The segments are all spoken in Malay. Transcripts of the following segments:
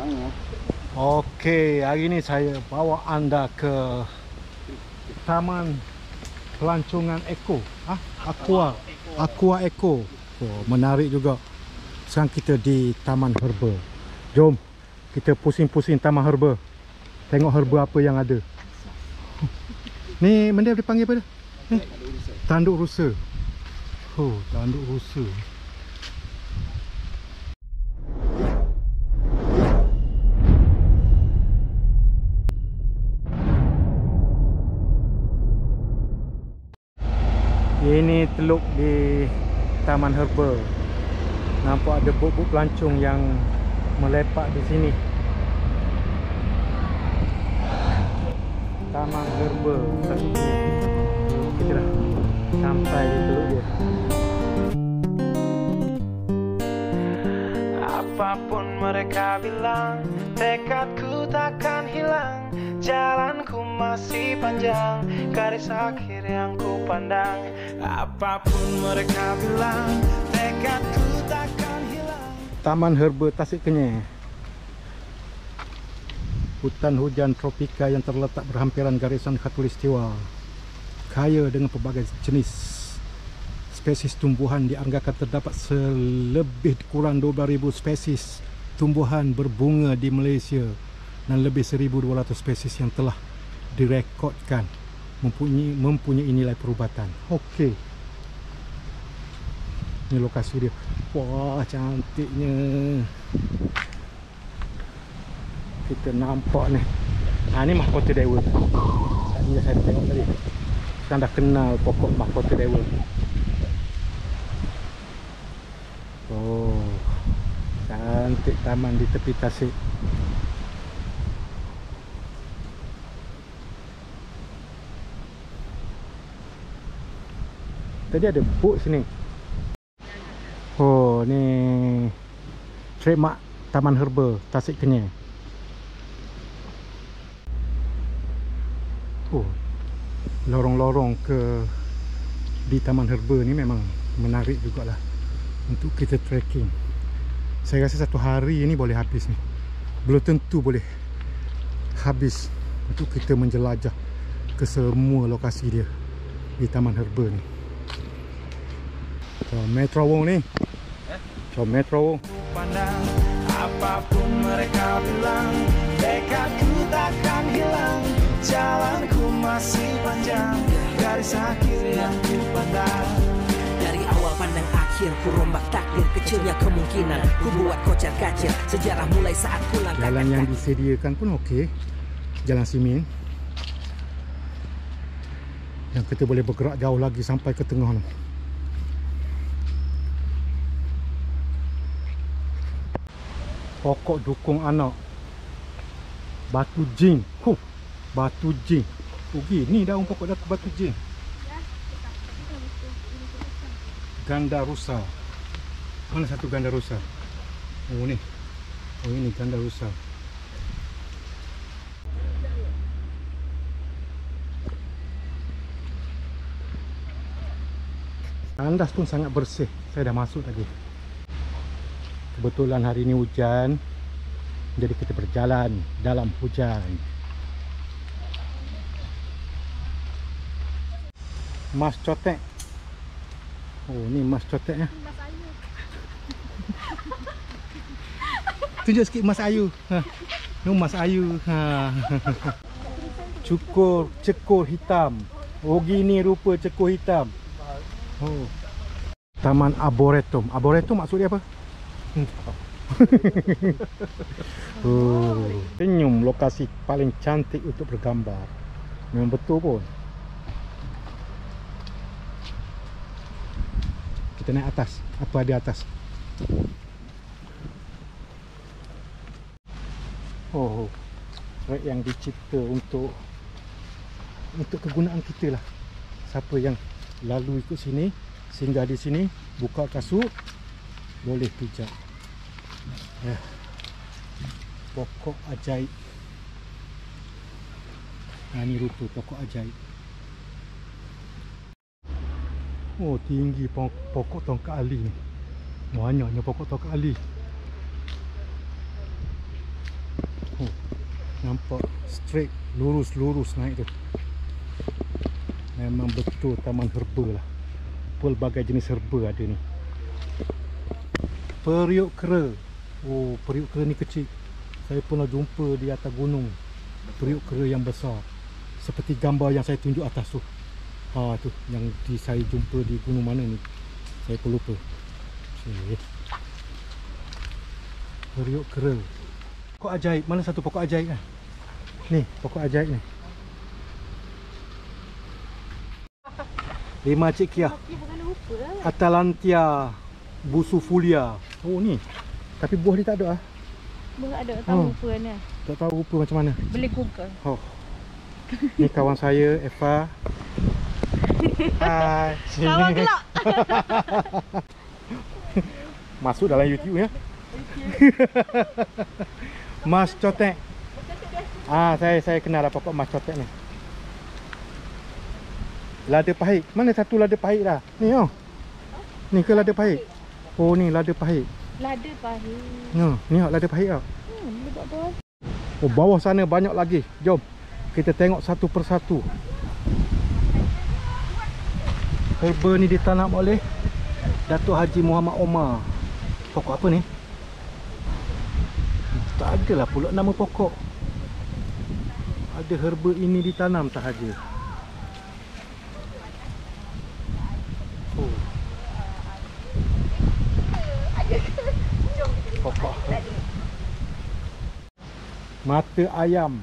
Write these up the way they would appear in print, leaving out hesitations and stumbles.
ya. Okey, hari ini saya bawa anda ke Taman Pelancongan Eko. Aqua Eko. Oh, menarik juga. Sekarang kita di Taman Herba. Jom kita pusing-pusing Taman Herba. Tengok herba apa yang ada. Ni benda dipanggil apa dah? Tanduk rusa. Oh, tanduk rusa. Ini teluk di Taman Herba. Nampak ada bot-bot pelancong yang melepak di sini. Taman Herba. Kita dah sampai di teluk dia. Apapun mereka bilang, tekadku takkan hilang. Jalanku masih panjang, garis akhir yang ku pandang. Apapun mereka bilang, tekadku takkan hilang. Taman Herba Tasik Kenyir. Hutan hujan tropika yang terletak berhampiran garisan khatulistiwa. Kaya dengan pelbagai jenis spesies tumbuhan, dianggarkan terdapat selebih kurang 12,000 spesies tumbuhan berbunga di Malaysia dan lebih 1,200 spesies yang telah direkodkan mempunyai nilai perubatan. Okey. Ini lokasi dia. Wah, cantiknya. Kita nampak ni. Ni mahkota dewa. Tadi saya tengok tadi. Sekarang dah kenal pokok mahkota dewa. Oh, cantik taman di tepi tasik. Tadi ada bot sini. Oh, ni trademark Taman Herba Tasik Kenyir. Oh, lorong-lorong di Taman Herba ni memang menarik jugalah untuk kita trekking. Saya rasa satu hari ini boleh habis ni. Belum tentu boleh habis untuk kita menjelajah ke semua lokasi dia di Taman Herba ni. Metro Wong ni. Metro Wong. Pandang, apapun mereka bilang, tekadku takkan hilang. Jalanku masih panjang, garis akhir yang ku pandang. Dari awal pandang akhir, ku rombak takdir. Kecilnya kemungkinan, ku buat kocar kacir. Sejarah mulai saat ku langkahkan. Jalan yang disediakan pun okey. Jalan simen. Yang kita boleh bergerak jauh lagi sampai ke tengah tu. Pokok dukung anak. Batu jing. Batu jing. Oh, gini daun pokok batu jing. Ganda rusa. Mana satu ganda rusa? Oh ni. Oh ini ganda rusa. Tandas pun sangat bersih. Saya dah masuk tadi. Kebetulan hari ini hujan, jadi kita berjalan dalam hujan. Mas cotek. Oh, ni mas cotek ya. Tunjuk sikit Mas Ayu. Ni Mas Ayu. Cekur hitam. Oh, gini rupa cekur hitam. Oh. Taman Arboretum. Arboretum maksud dia apa? Oh, senyum lokasi paling cantik untuk bergambar. Memang betul pun. Kita naik atas. Apa di atas? Oh, trek yang dicipta untuk kegunaan kita lah. Siapa yang lalu ikut sini, singgah di sini, buka kasut, boleh pijak. Ya. Pokok ajaib. Ini rupa pokok ajaib. Oh, tinggi pokok tongkat ali ni. Banyaknya pokok tongkat ali. Nampak straight, lurus naik tu. Memang betul taman herba lah. Pelbagai jenis herba ada ni. Periuk kera. Oh, periuk kera ni kecil. Saya pernah jumpa di atas gunung. Periuk kera yang besar. Seperti gambar yang saya tunjuk atas tu. Tu yang saya jumpa di gunung mana ni. Saya pun lupa. Periuk kera. Pokok ajaib. Mana satu pokok ajaib kan? Ni, pokok ajaib ni. 5 Cik Kia. Atalantia busufulia. Oh ni. Tapi buah dia tak ada ah. Buah ada, tahu rupa ni. Tak tahu rupa macam mana. Boleh Google. Oh. Ni kawan saya, Eva. Hai. Kawan kelak. Masuk dalam YouTube ya. Mas Cotek. Saya kenal lah pokok Mas Cotek ni. Lada pahit. Mana satu lada pahit dah? Ni oh. Ni ke lada pahit? Oh ni lada pahit. Lada pahit. Ni lada pahit tau. Oh bawah sana banyak lagi. Jom kita tengok satu persatu. Herba ni ditanam oleh Datuk Haji Muhammad Omar. Pokok apa ni? Tak adalah pula nama pokok. Ada herba ini ditanam tak sahaja. Pokok mata ayam.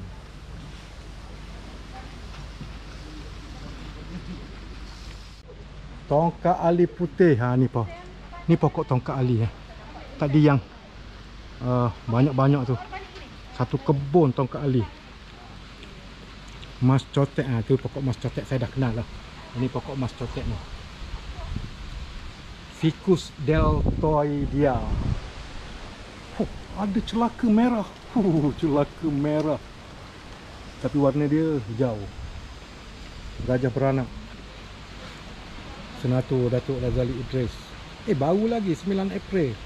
Tongkat ali putih. Ni pokok tongkat ali tadi yang banyak-banyak tu. Satu kebun tongkat ali. Mas Cotek. Tu pokok Mas Cotek saya dah kenal lah. Ini pokok Mas Cotek ni. Ficus deltoidea. Ada celaka merah. Celaka merah. Tapi warna dia hijau. Gajah beranak. Senator Datuk Razali Idris. Baru lagi 9 April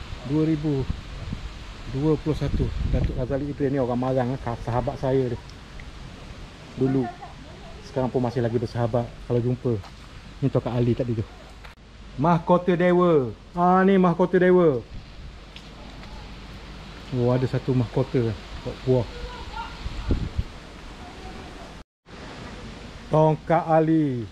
2021. Datuk Razali Idris ni orang Marang, sahabat saya dia dulu. Sekarang pun masih lagi bersahabat. Kalau jumpa. Ni Tongkat Ali tadi tu. Mahkota Dewa. Ni mahkota Dewa. Oh, ada satu mahkota buah. Tongkat Ali.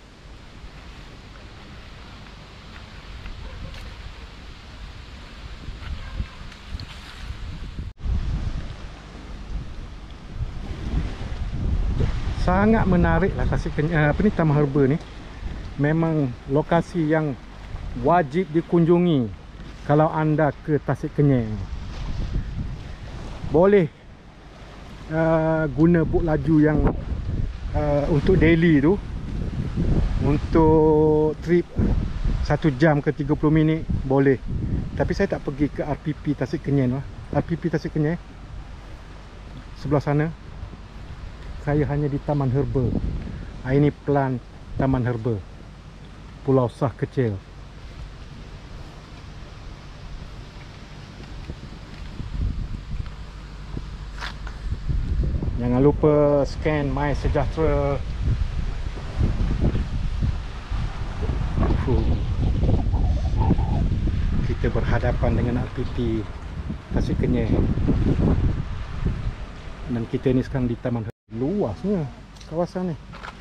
Sangat menarik lah Taman Herba ni. Memang lokasi yang wajib dikunjungi kalau anda ke Tasik Kenyeng. Boleh guna buk laju yang untuk daily tu, untuk trip 1 jam ke 30 minit boleh. Tapi saya tak pergi ke RPP Tasik Kenyeng lah. RPP Tasik Kenyeng sebelah sana. Saya hanya di Taman Herba. Ini plan Taman Herba Pulau Sah Kecil. Jangan lupa scan My Sejahtera. Kita berhadapan dengan RPT Tasik Kenyeng. Dan kita ni sekarang di Taman Herba. Luasnya kawasan ni.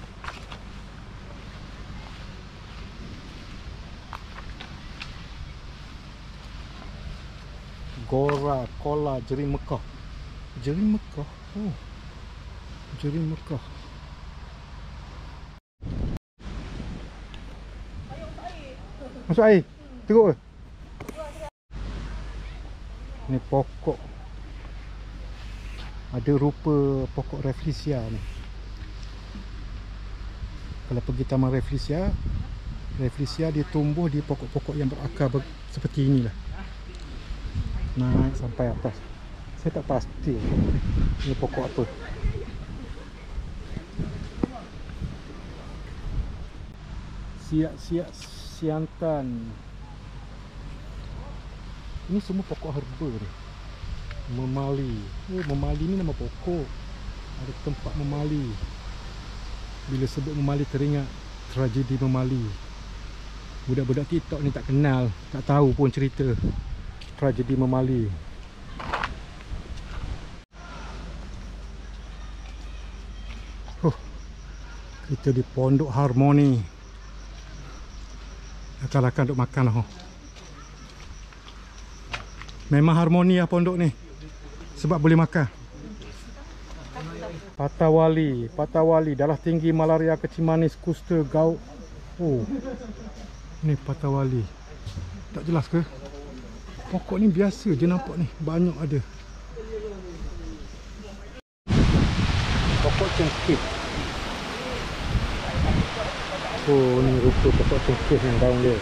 Gora Kola Jeri Mekah. Jeri Mekah. Oh. Jeri Mekah. Masuk air. Teruk ke? Ni pokok. Ada rupa pokok Rafflesia ni. Kalau pergi Taman Rafflesia, dia tumbuh di pokok-pokok yang berakar seperti inilah. Naik sampai atas. Saya tak pasti ini pokok apa. Siak-siak siantan. Ini semua pokok herba ni. Memali. Oh, memali ni nama pokok. Ada tempat memali. Bila sebut memali teringat tragedi memali. Budak-budak TikTok ni tak kenal, tak tahu pun cerita tragedi memali. Kita di Pondok Harmoni. Akan duk makan lah. Memang harmoni lah pondok ni. Sebab boleh makan. Patawali, darah tinggi, malaria, kecil manis, kusta, gout. Oh. Ni Patawali. Tak jelas ke? Pokok ni biasa je nampak ni. Banyak ada. Pokok cengkeh. Oh, ni rupa pokok cengkeh yang daun dia.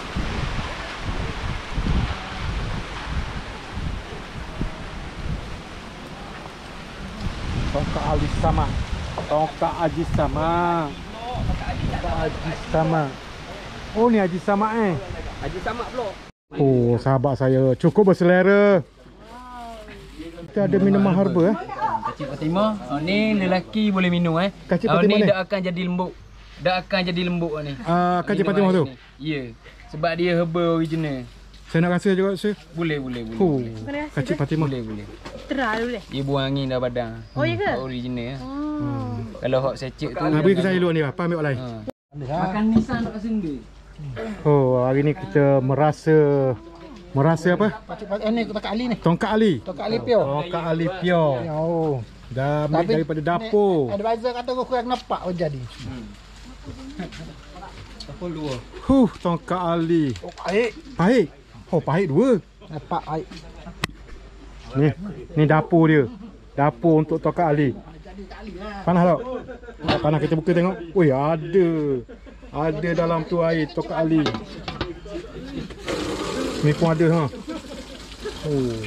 Tongkat Haji Sama. Tongkat Haji Sama. Haji Sama. Oh, ni Haji Sama Haji Sama pula. Oh, sahabat saya. Cukup berselera. Kita ada minuman herba Kacip Fatimah. Ni lelaki boleh minum Kacip Fatimah ni ni? dah akan jadi lembut. Ni. Kacip Fatimah tu? Ya. Sebab dia herba original. Saya nak rasa juga saya. Boleh. Oh, Boleh rasa Kacip ke? Fatimah. Boleh. Terlalu deh. Dia buang angin dah badan. Oh, ya ke? Original. Oh. Kalau hot sachet tu. Beri ke saya dulu ni. Apa ambil lain? Makan Nissan tak sendiri. Oh, hari ni kita merasa apa? Ini Tongkat Ali ni. Tongkat Ali. Tongkat Ali pure. Tongkat Ali pure. Oh. Dah ambil daripada dapur. Advisor kata aku kurang nampak pun jadi. Dapur dua. Tongkat Ali. Oh, baik. Pahit. Oh, pahit dua. Nampak baik. Ni dapur dia. Dapur untuk Tongkat Ali. Panas tak? Panas, kita buka tengok. Ui, ada. Ada dalam tu air Tongkat Ali. Ni pun ada ha. Oh.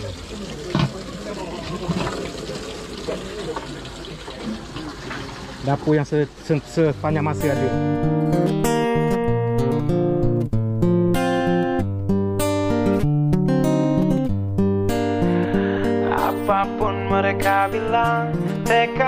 Dapur yang sepanjang masa ada. Apapun mereka bilang, tekad